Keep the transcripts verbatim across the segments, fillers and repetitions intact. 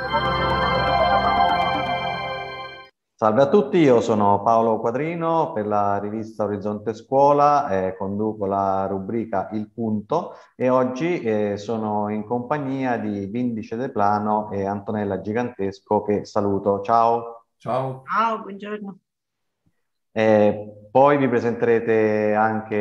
Salve a tutti, io sono Paolo Quadrino per la rivista Orizzonte Scuola, eh, conduco la rubrica Il Punto e oggi eh, sono in compagnia di Vindice De Plano e Antonella Gigantesco che saluto. Ciao! Ciao. Ciao, buongiorno. Eh, poi vi presenterete anche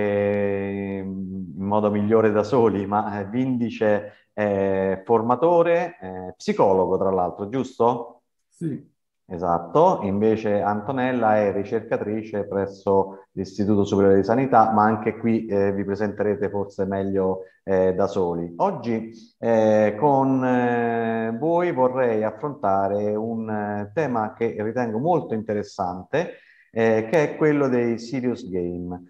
in modo migliore da soli, ma eh, Vindice è formatore, eh, psicologo tra l'altro, giusto? Sì, Esatto, invece Antonella è ricercatrice presso l'Istituto Superiore di Sanità, ma anche qui eh, vi presenterete forse meglio eh, da soli. Oggi eh, con eh, voi vorrei affrontare un eh, tema che ritengo molto interessante, eh, che è quello dei serious game.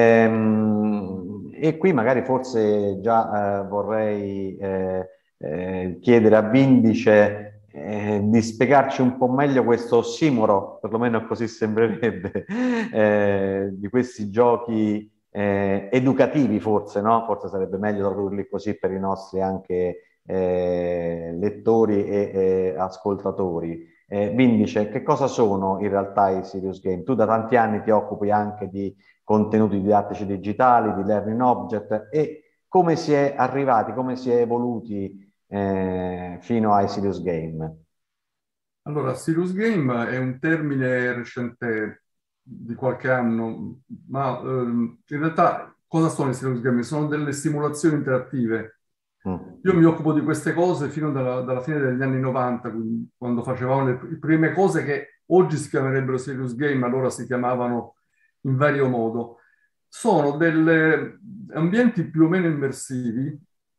Ehm, e qui magari forse già eh, vorrei eh, eh, chiedere a Vindice eh, di spiegarci un po' meglio questo ossimoro, perlomeno così sembrerebbe, eh, di questi giochi eh, educativi forse, no? Forse sarebbe meglio tradurli così per i nostri anche eh, lettori e, e ascoltatori. Eh, Vindice, che cosa sono in realtà i serious game? Tu da tanti anni ti occupi anche di contenuti didattici digitali, di learning object e come si è arrivati, come si è evoluti eh, fino ai serious game. allora, serious game è un termine recente di qualche anno, ma ehm, in realtà cosa sono i serious game? Sono delle simulazioni interattive. Mm. Io mi occupo di queste cose fino dalla, dalla fine degli anni novanta, quindi quando facevamo le, le prime cose che oggi si chiamerebbero serious game, allora si chiamavano in vario modo. Sono degli ambienti più o meno immersivi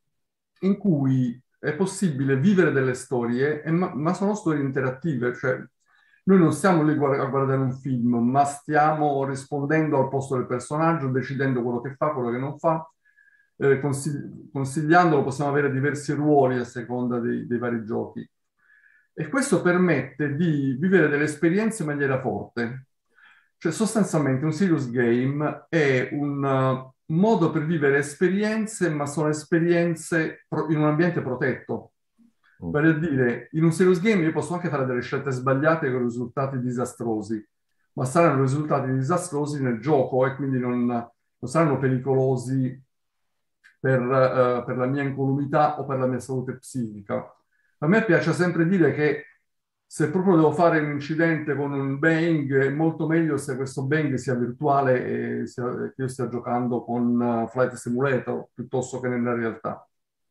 in cui è possibile vivere delle storie, e ma, ma sono storie interattive, cioè noi non stiamo lì guard- a guardare un film, ma stiamo rispondendo al posto del personaggio, decidendo quello che fa, quello che non fa, eh, consigli- consigliandolo, possiamo avere diversi ruoli a seconda dei, dei vari giochi. E questo permette di vivere delle esperienze in maniera forte. Cioè, sostanzialmente, un serious game è un uh, modo per vivere esperienze, ma sono esperienze pro- in un ambiente protetto. Mm. Vale a dire, in un serious game io posso anche fare delle scelte sbagliate con risultati disastrosi, ma saranno risultati disastrosi nel gioco e quindi non, non saranno pericolosi per, eh, per la mia incolumità o per la mia salute psichica. A me piace sempre dire che se proprio devo fare un incidente con un bang, è molto meglio se questo bang sia virtuale e sia, che io stia giocando con uh, Flight Simulator piuttosto che nella realtà.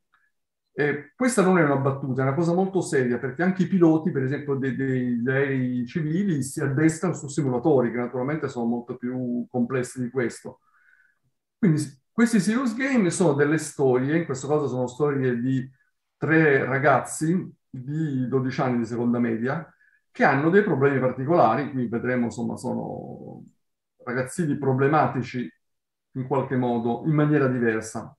E questa non è una battuta, è una cosa molto seria, perché anche i piloti, per esempio, dei- degli aerei civili si addestrano su simulatori, che naturalmente sono molto più complessi di questo. Quindi s- questi serious game sono delle storie, in questo caso sono storie di tre ragazzi di dodici anni di seconda media, che hanno dei problemi particolari, qui vedremo, insomma, sono ragazzini problematici in qualche modo, in maniera diversa.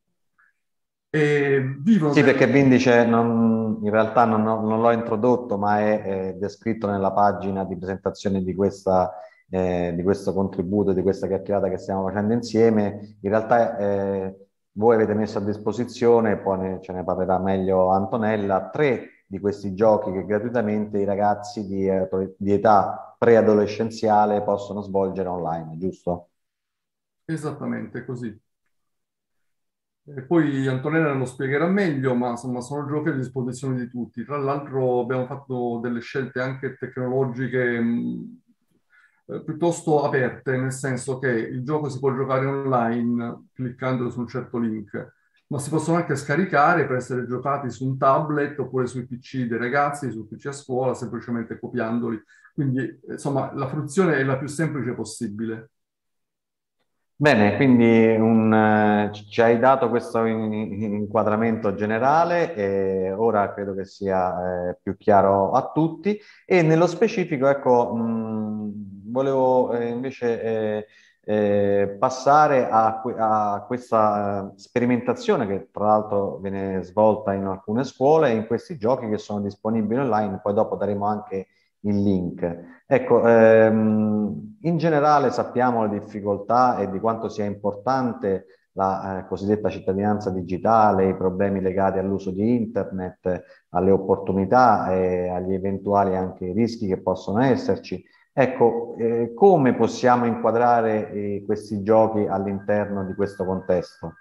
E vivono Sì, delle... perché Vindice non- in realtà non, ho- non l'ho introdotto, ma è, è descritto nella pagina di presentazione di, questa, eh, di questo contributo, di questa chiacchierata che stiamo facendo insieme. In realtà eh, voi avete messo a disposizione, poi ne- ce ne parlerà meglio Antonella, tre di questi giochi che gratuitamente i ragazzi di, eh, di età preadolescenziale possono svolgere online, giusto? Esattamente così. E poi Antonella lo spiegherà meglio, ma insomma sono giochi a disposizione di tutti. Tra l'altro abbiamo fatto delle scelte anche tecnologiche mh, eh, piuttosto aperte, nel senso che il gioco si può giocare online cliccando su un certo link, ma si possono anche scaricare per essere giocati su un tablet oppure sui P C dei ragazzi, sul P C a scuola, semplicemente copiandoli. Quindi, eh, insomma, la fruizione è la più semplice possibile. Bene, quindi un, eh, ci hai dato questo in- in- inquadramento generale e ora credo che sia eh, più chiaro a tutti e nello specifico, ecco, mh, volevo eh, invece eh, eh, passare a, que- a questa eh, sperimentazione che tra l'altro viene svolta in alcune scuole in questi giochi che sono disponibili online, poi dopo daremo anche il link. Ecco, ehm, in generale sappiamo le difficoltà e di quanto sia importante la eh, cosiddetta cittadinanza digitale, i problemi legati all'uso di internet, alle opportunità e agli eventuali anche rischi che possono esserci. Ecco, eh, come possiamo inquadrare eh, questi giochi all'interno di questo contesto?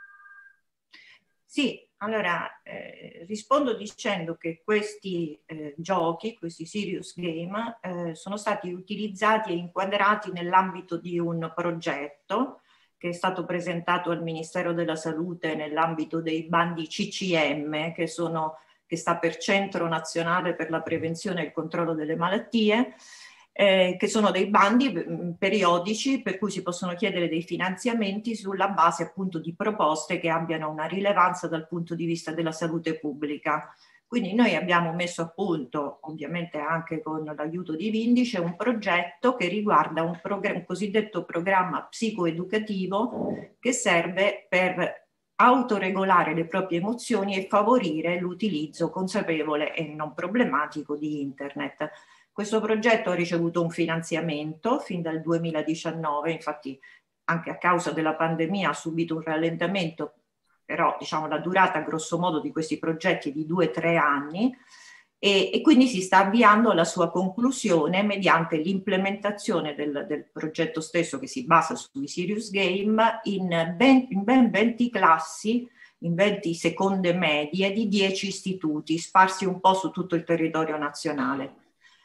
Sì, allora eh, rispondo dicendo che questi eh, giochi, questi serious game, eh, sono stati utilizzati e inquadrati nell'ambito di un progetto che è stato presentato al Ministero della Salute nell'ambito dei bandi C C M, che, sono, che sta per Centro Nazionale per la Prevenzione e il Controllo delle Malattie, Eh, che sono dei bandi mh, periodici per cui si possono chiedere dei finanziamenti sulla base appunto di proposte che abbiano una rilevanza dal punto di vista della salute pubblica. Quindi noi abbiamo messo a punto, ovviamente anche con l'aiuto di Vindice, un progetto che riguarda un, un cosiddetto programma psicoeducativo che serve per autoregolare le proprie emozioni e favorire l'utilizzo consapevole e non problematico di internet. Questo progetto ha ricevuto un finanziamento fin dal duemiladiciannove, infatti anche a causa della pandemia ha subito un rallentamento, però diciamo la durata grosso modo di questi progetti è di due o tre anni e, e quindi si sta avviando alla sua conclusione mediante l'implementazione del, del progetto stesso che si basa sui serious game in ben, in ben venti classi, in venti seconde medie di dieci istituti sparsi un po' su tutto il territorio nazionale.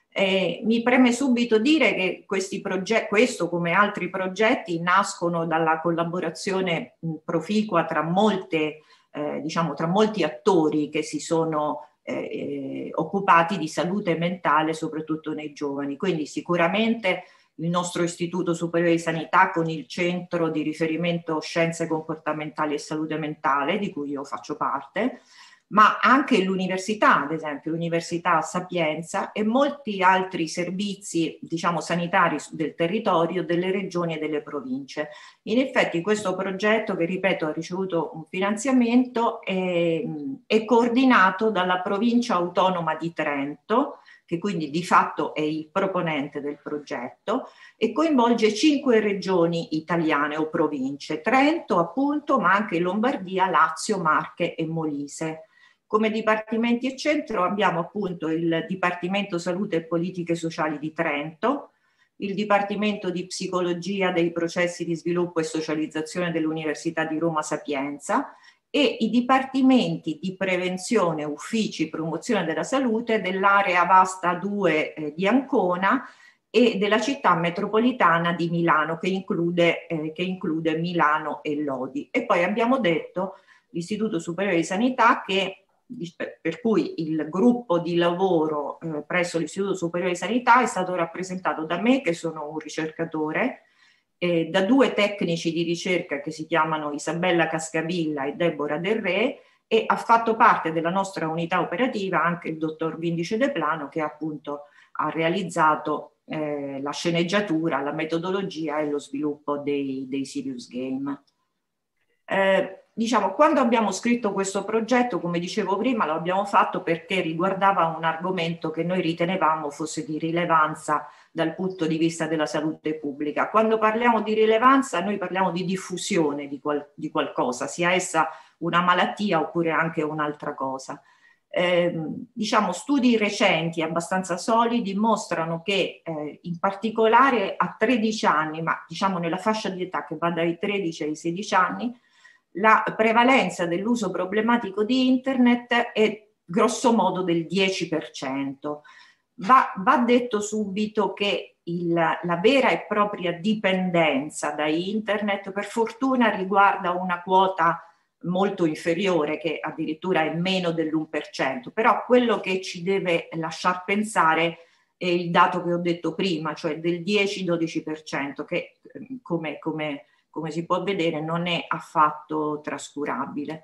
Eh, mi preme subito dire che questi progetti, questo come altri progetti, nascono dalla collaborazione mh, proficua tra molte, eh, diciamo, tra molti attori che si sono eh, eh, occupati di salute mentale, soprattutto nei giovani. Quindi sicuramente il nostro Istituto Superiore di Sanità con il Centro di Riferimento Scienze Comportamentali e Salute Mentale, di cui io faccio parte, ma anche l'università, ad esempio, l'Università Sapienza e molti altri servizi, diciamo, sanitari del territorio, delle regioni e delle province. In effetti questo progetto, che ripeto ha ricevuto un finanziamento, è, è coordinato dalla Provincia Autonoma di Trento, che quindi di fatto è il proponente del progetto, e coinvolge cinque regioni italiane o province, Trento appunto, ma anche Lombardia, Lazio, Marche e Molise. Come dipartimenti e centro abbiamo appunto il Dipartimento Salute e Politiche Sociali di Trento, il Dipartimento di Psicologia dei Processi di Sviluppo e Socializzazione dell'Università di Roma Sapienza e i Dipartimenti di Prevenzione, Uffici, Promozione della Salute dell'area vasta due eh, di Ancona e della città metropolitana di Milano, che include, eh, che include Milano e Lodi. E poi abbiamo detto l'Istituto Superiore di Sanità che per cui il gruppo di lavoro eh, presso l'Istituto Superiore di Sanità è stato rappresentato da me, che sono un ricercatore, eh, da due tecnici di ricerca che si chiamano Isabella Cascavilla e Deborah Del Re, e ha fatto parte della nostra unità operativa anche il dottor Vindice De Plano, che appunto ha realizzato eh, la sceneggiatura, la metodologia e lo sviluppo dei, dei serious game. Eh, Diciamo, quando abbiamo scritto questo progetto, come dicevo prima, lo abbiamo fatto perché riguardava un argomento che noi ritenevamo fosse di rilevanza dal punto di vista della salute pubblica. Quando parliamo di rilevanza, noi parliamo di diffusione di, qual di qualcosa, sia essa una malattia oppure anche un'altra cosa. Eh, diciamo, studi recenti abbastanza solidi mostrano che eh, in particolare a tredici anni, ma diciamo nella fascia di età che va dai tredici ai sedici anni, la prevalenza dell'uso problematico di internet è grosso modo del dieci per cento. Va, va detto subito che il, la vera e propria dipendenza da internet per fortuna riguarda una quota molto inferiore, che addirittura è meno dell'uno per cento, però quello che ci deve lasciar pensare è il dato che ho detto prima, cioè del dieci dodici per cento, che come, come come si può vedere non è affatto trascurabile.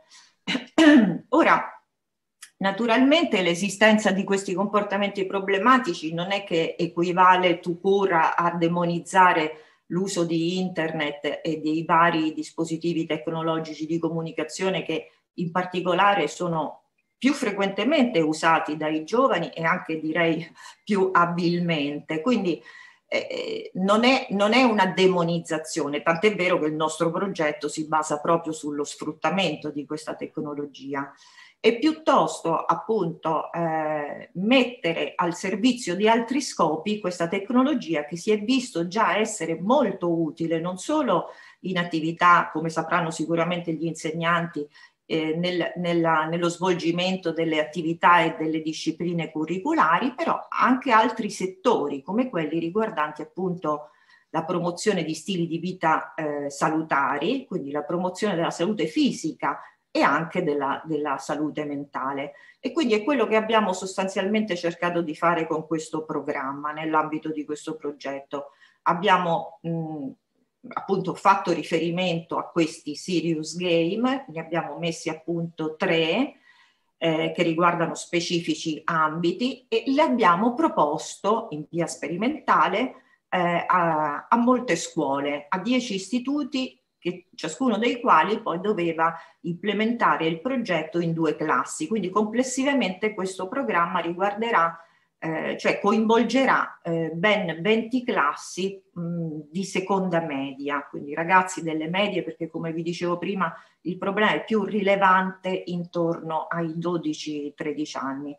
Ora, naturalmente l'esistenza di questi comportamenti problematici non è che equivale tu cura a demonizzare l'uso di internet e dei vari dispositivi tecnologici di comunicazione che in particolare sono più frequentemente usati dai giovani e anche direi più abilmente. Quindi eh, non, è, non è una demonizzazione, tant'è vero che il nostro progetto si basa proprio sullo sfruttamento di questa tecnologia, e piuttosto appunto eh, mettere al servizio di altri scopi questa tecnologia che si è visto già essere molto utile non solo in attività, come sapranno sicuramente gli insegnanti, eh, nel, nella, nello svolgimento delle attività e delle discipline curriculari, però anche altri settori come quelli riguardanti appunto la promozione di stili di vita eh, salutari, quindi la promozione della salute fisica e anche della, della salute mentale. E quindi è quello che abbiamo sostanzialmente cercato di fare con questo programma, nell'ambito di questo progetto. Abbiamo mh, appunto fatto riferimento a questi serious game, ne abbiamo messi appunto tre eh, che riguardano specifici ambiti, e li abbiamo proposto in via sperimentale eh, a, a molte scuole, a dieci istituti, che, ciascuno dei quali poi doveva implementare il progetto in due classi. Quindi complessivamente questo programma riguarderà, eh, cioè coinvolgerà eh, ben venti classi mh, di seconda media, quindi ragazzi delle medie, perché come vi dicevo prima il problema è più rilevante intorno ai dodici tredici anni.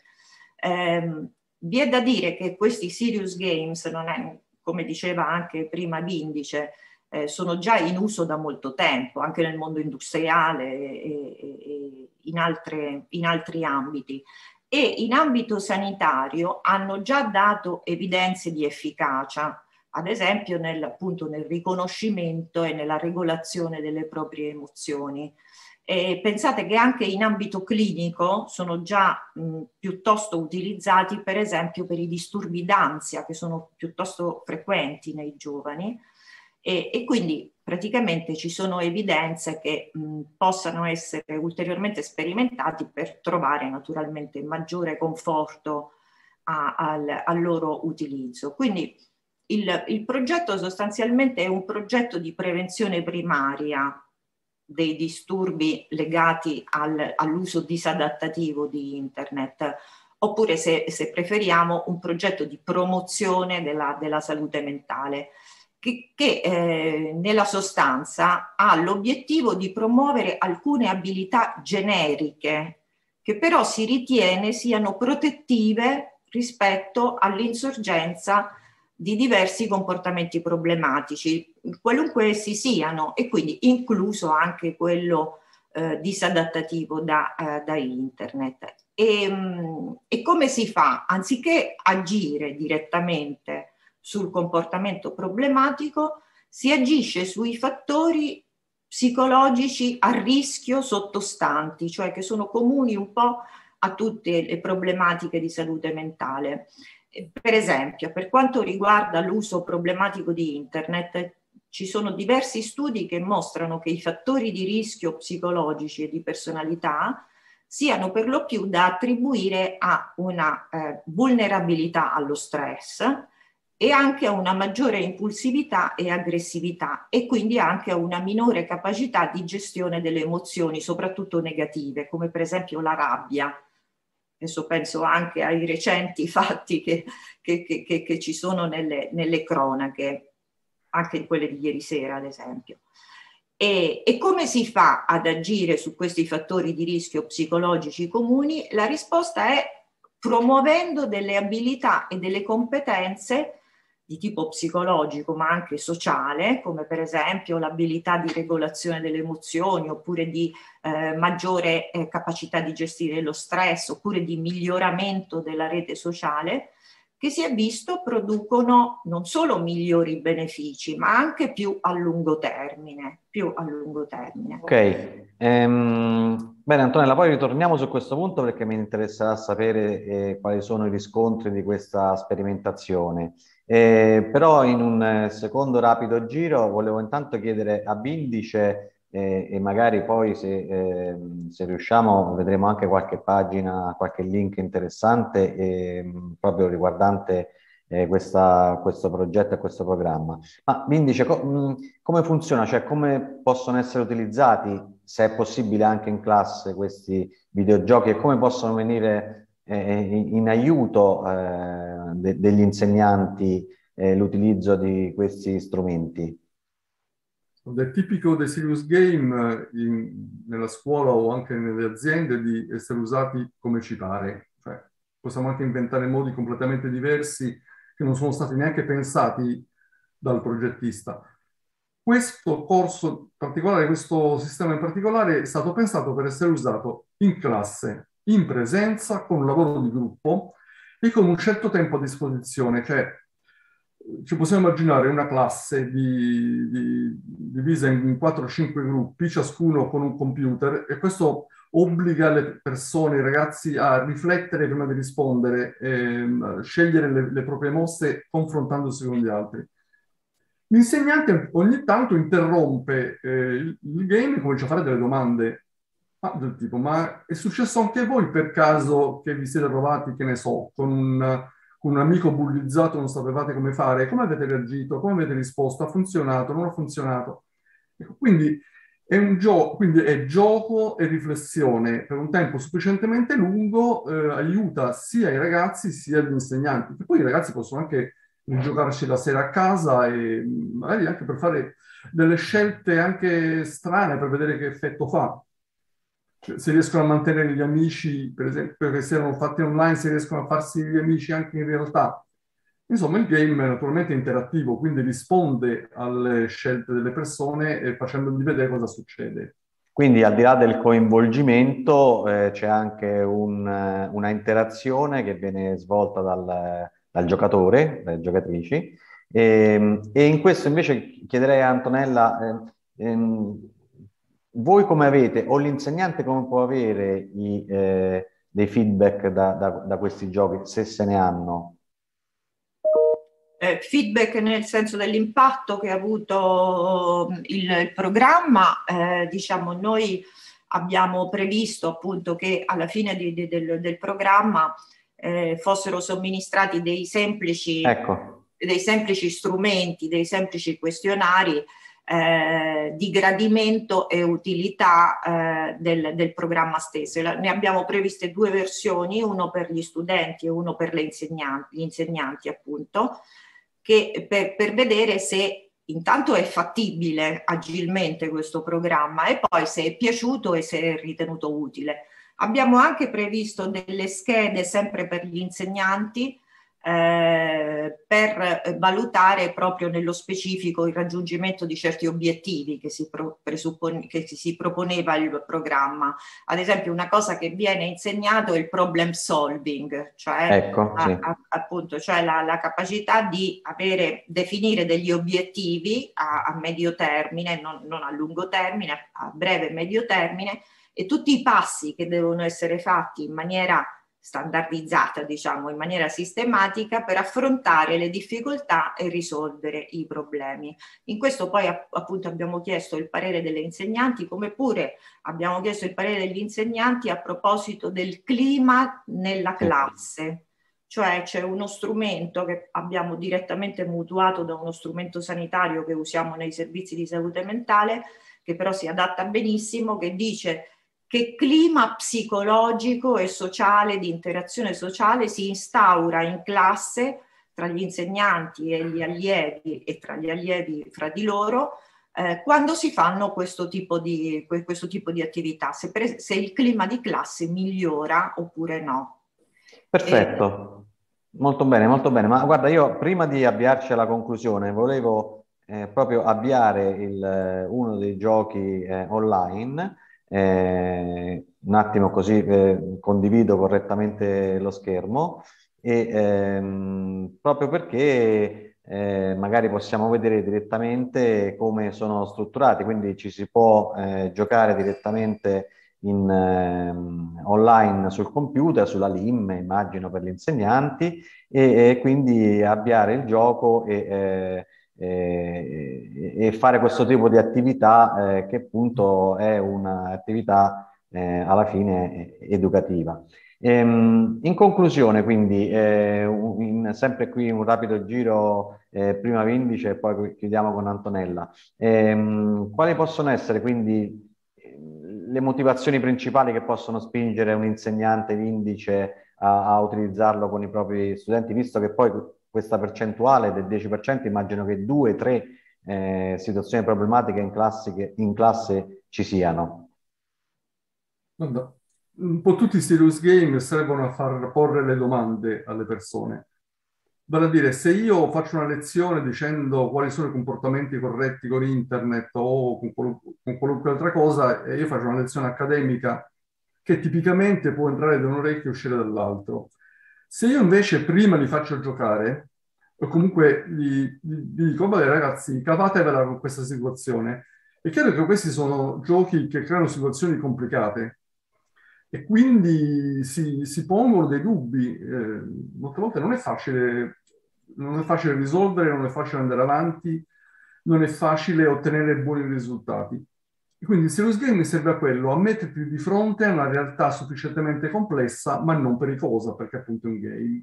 Eh, vi è da dire che questi serious games, non è, come diceva anche prima Vindice, Eh, sono già in uso da molto tempo, anche nel mondo industriale e, e, e in, altre, in altri ambiti, e in ambito sanitario hanno già dato evidenze di efficacia, ad esempio nel, appunto, nel riconoscimento e nella regolazione delle proprie emozioni. E pensate che anche in ambito clinico sono già mh, piuttosto utilizzati, per esempio per i disturbi d'ansia, che sono piuttosto frequenti nei giovani. E, e quindi praticamente ci sono evidenze che mh, possano essere ulteriormente sperimentati per trovare naturalmente maggiore conforto a, al, al loro utilizzo. Quindi il, il progetto sostanzialmente è un progetto di prevenzione primaria dei disturbi legati al, all'uso disadattativo di internet, oppure se, se preferiamo un progetto di promozione della, della salute mentale, che, che eh, nella sostanza ha l'obiettivo di promuovere alcune abilità generiche che però si ritiene siano protettive rispetto all'insorgenza di diversi comportamenti problematici, qualunque essi siano, e quindi incluso anche quello eh, disadattativo da, eh, da internet. E, mh, e come si fa? Anziché agire direttamente sul comportamento problematico, si agisce sui fattori psicologici a rischio sottostanti, cioè che sono comuni un po' a tutte le problematiche di salute mentale. Per esempio, per quanto riguarda l'uso problematico di internet, ci sono diversi studi che mostrano che i fattori di rischio psicologici e di personalità siano per lo più da attribuire a una eh, vulnerabilità allo stress e anche a una maggiore impulsività e aggressività, e quindi anche a una minore capacità di gestione delle emozioni, soprattutto negative, come per esempio la rabbia. Adesso penso anche ai recenti fatti che, che, che, che ci sono nelle, nelle cronache, anche quelle di ieri sera ad esempio. E, e come si fa ad agire su questi fattori di rischio psicologici comuni? La risposta è promuovendo delle abilità e delle competenze di tipo psicologico ma anche sociale, come per esempio l'abilità di regolazione delle emozioni, oppure di eh, maggiore eh, capacità di gestire lo stress, oppure di miglioramento della rete sociale, che si è visto producono non solo migliori benefici ma anche più a lungo termine. Più a lungo termine. Ok, ehm, bene Antonella, poi ritorniamo su questo punto perché mi interesserà sapere eh, quali sono i riscontri di questa sperimentazione. Eh, però in un eh, secondo rapido giro volevo intanto chiedere a Vindice eh, e magari poi se, eh, se riusciamo vedremo anche qualche pagina, qualche link interessante eh, proprio riguardante eh, questa, questo progetto e questo programma. Ma Vindice, co mh, come funziona? Cioè come possono essere utilizzati, se è possibile anche in classe, questi videogiochi e come possono venire in, in aiuto eh, de degli insegnanti eh, l'utilizzo di questi strumenti? È tipico dei serious game in, nella scuola o anche nelle aziende di essere usati come ci pare. Cioè, possiamo anche inventare modi completamente diversi che non sono stati neanche pensati dal progettista. Questo corso in particolare, questo sistema in particolare è stato pensato per essere usato in classe, in presenza, con un lavoro di gruppo e con un certo tempo a disposizione. Cioè, ci possiamo immaginare una classe di, di, divisa in quattro o cinque gruppi, ciascuno con un computer, e questo obbliga le persone, i ragazzi, a riflettere prima di rispondere, ehm, scegliere le, le proprie mosse confrontandosi con gli altri. L'insegnante ogni tanto interrompe eh, il, il game e comincia a fare delle domande. Ma, del tipo, ma è successo anche a voi per caso che vi siete trovati, che ne so, con un, con un amico bullizzato, non sapevate come fare? Come avete reagito? Come avete risposto? Ha funzionato? Non ha funzionato? Ecco, quindi è un gioco, quindi è gioco e riflessione per un tempo sufficientemente lungo, eh, aiuta sia i ragazzi sia gli insegnanti. Che poi i ragazzi possono anche giocarci la sera a casa e magari anche per fare delle scelte anche strane per vedere che effetto fa. Cioè, se riescono a mantenere gli amici, per esempio, che si erano fatti online, se riescono a farsi gli amici anche in realtà. Insomma, il game è naturalmente interattivo, quindi risponde alle scelte delle persone e facendogli vedere cosa succede. Quindi al di là del coinvolgimento eh, c'è anche un, eh, una interazione che viene svolta dal, dal giocatore, dalle giocatrici, e, e in questo invece chiederei a Antonella, eh, ehm, voi come avete, o l'insegnante come può avere i, eh, dei feedback da, da, da questi giochi, se se ne hanno? Eh, feedback nel senso dell'impatto che ha avuto il, il programma, eh, diciamo noi abbiamo previsto appunto che alla fine di, di, del, del programma eh, fossero somministrati dei semplici, ecco. dei semplici strumenti, dei semplici questionari eh, di gradimento e utilità eh, del, del programma stesso. Ne abbiamo previste due versioni, uno per gli studenti e uno per le insegnanti, gli insegnanti appunto, che per, per vedere se intanto è fattibile agilmente questo programma e poi se è piaciuto e se è ritenuto utile. Abbiamo anche previsto delle schede sempre per gli insegnanti eh, per valutare proprio nello specifico il raggiungimento di certi obiettivi che si, pro, che si proponeva il programma. Ad esempio, una cosa che viene insegnato è il problem solving, cioè, ecco, a, sì. a, appunto, cioè la, la capacità di avere, definire degli obiettivi a, a medio termine, non, non a lungo termine, a breve e medio termine, e tutti i passi che devono essere fatti in maniera standardizzata, diciamo, in maniera sistematica per affrontare le difficoltà e risolvere i problemi. In questo poi appunto abbiamo chiesto il parere delle insegnanti, come pure abbiamo chiesto il parere degli insegnanti a proposito del clima nella classe. Cioè c'è uno strumento che abbiamo direttamente mutuato da uno strumento sanitario che usiamo nei servizi di salute mentale, che però si adatta benissimo, che dice che clima psicologico e sociale, di interazione sociale, si instaura in classe tra gli insegnanti e gli allievi e tra gli allievi fra di loro eh, quando si fanno questo tipo di, questo tipo di attività, se, per, se il clima di classe migliora oppure no. Perfetto, e... molto bene, molto bene. Ma guarda, io prima di avviarci alla conclusione volevo eh, proprio avviare il, uno dei giochi eh, online. Eh, un attimo così eh, condivido correttamente lo schermo e ehm, proprio perché eh, magari possiamo vedere direttamente come sono strutturati, quindi ci si può eh, giocare direttamente in, ehm, online sul computer, sulla L I M, immagino per gli insegnanti, e, e quindi avviare il gioco e eh, E, e fare questo tipo di attività eh, che appunto è un'attività eh, alla fine educativa. Ehm, in conclusione, quindi, eh, in, sempre qui un rapido giro, eh, prima Vindice e poi chiudiamo con Antonella. Ehm, quali possono essere quindi le motivazioni principali che possono spingere un insegnante Vindice a, a utilizzarlo con i propri studenti, visto che poi questa percentuale del dieci per cento, immagino che due, tre eh, situazioni problematiche in, classe, in classe ci siano. Guarda, un po' tutti i serious game servono a far porre le domande alle persone. Vale a dire, se io faccio una lezione dicendo quali sono i comportamenti corretti con internet o con, qualun- con qualunque altra cosa, e io faccio una lezione accademica che tipicamente può entrare da un orecchio e uscire dall'altro. Se io invece prima li faccio giocare, o comunque gli, gli- gli dico, vabbè ragazzi, cavatevela con questa situazione, è chiaro che questi sono giochi che creano situazioni complicate e quindi si, si pongono dei dubbi. Eh, molte volte non è facile, non è facile risolvere, non è facile andare avanti, non è facile ottenere buoni risultati. E quindi il serious game serve a quello, a metterti di fronte a una realtà sufficientemente complessa, ma non pericolosa, perché appunto è un game.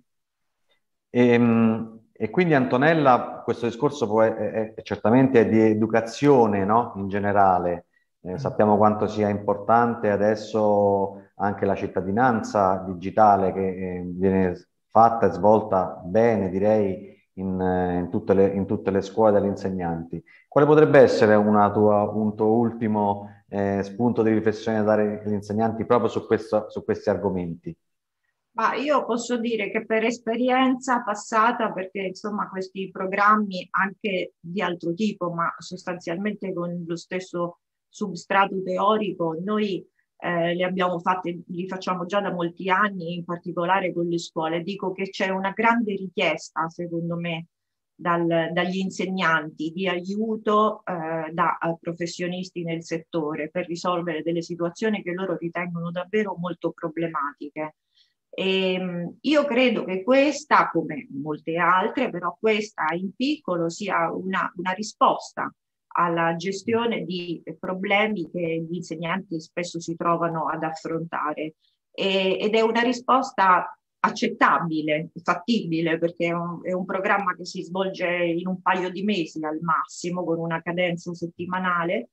E, e quindi Antonella, questo discorso può, è, è certamente di educazione, no? In generale. Eh, sappiamo quanto sia importante adesso anche la cittadinanza digitale che eh, viene fatta e svolta bene, direi, in, eh, in tutte le, in tutte le scuole dagli insegnanti. Quale potrebbe essere una tua, un tuo ultimo eh, spunto di riflessione da dare agli insegnanti proprio su, questo, su questi argomenti? Ma io posso dire che per esperienza passata, perché insomma questi programmi anche di altro tipo, ma sostanzialmente con lo stesso substrato teorico, noi eh, li abbiamo fatti, li facciamo già da molti anni, in particolare con le scuole. Dico che c'è una grande richiesta, secondo me, dal, dagli insegnanti di aiuto eh, da eh, professionisti nel settore per risolvere delle situazioni che loro ritengono davvero molto problematiche. E, io credo che questa, come molte altre, però questa in piccolo sia una, una risposta alla gestione di problemi che gli insegnanti spesso si trovano ad affrontare. E, ed è una risposta accettabile, fattibile, perché è un, è un programma che si svolge in un paio di mesi al massimo, con una cadenza settimanale.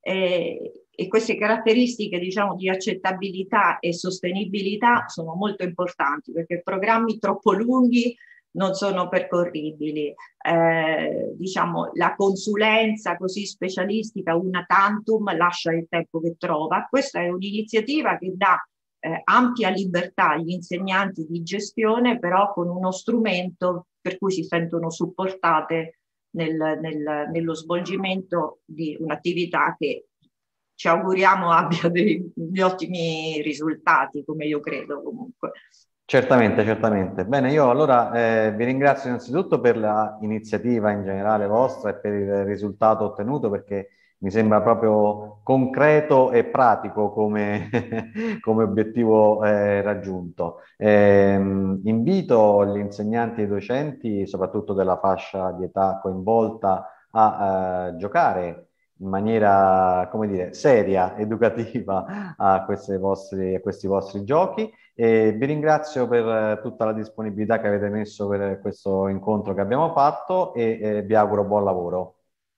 Eh, e queste caratteristiche, diciamo, di accettabilità e sostenibilità sono molto importanti, perché programmi troppo lunghi non sono percorribili. Eh, diciamo, la consulenza così specialistica una tantum lascia il tempo che trova. Questa è un'iniziativa che dà eh, ampia libertà agli insegnanti di gestione, però con uno strumento per cui si sentono supportate nel, nel, nello svolgimento di un'attività che ci auguriamo abbia dei, degli ottimi risultati, come io credo comunque. Certamente, certamente. Bene, io allora eh, vi ringrazio innanzitutto per l'iniziativa in generale vostra e per il risultato ottenuto, perché mi sembra proprio concreto e pratico come, come obiettivo eh, raggiunto. Eh, invito gli insegnanti e i docenti, soprattutto della fascia di età coinvolta, a eh, giocare in maniera, come dire, seria, educativa a, questi vostri, a questi vostri giochi. E vi ringrazio per tutta la disponibilità che avete messo per questo incontro che abbiamo fatto e eh, vi auguro buon lavoro.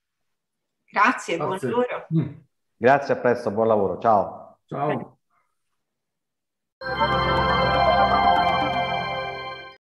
Grazie, buon Grazie. lavoro. Mm. Grazie, a presto, buon lavoro, ciao. Ciao.